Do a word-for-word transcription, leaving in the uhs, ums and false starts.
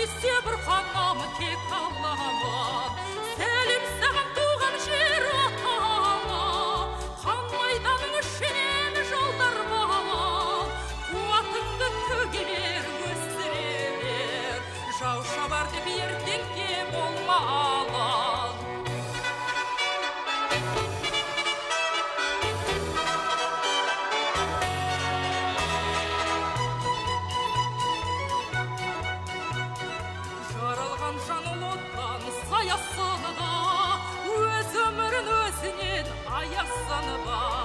өссе бір қанам тек Аллаға. Сәлем саған туған жер атама, қан майданың ішінен жолдар бала. Қуатыңды төгілер өсіре бер, жау шабар деп ертеңге болма алаң. Саясында өз өмірін өзінен аясаны бар.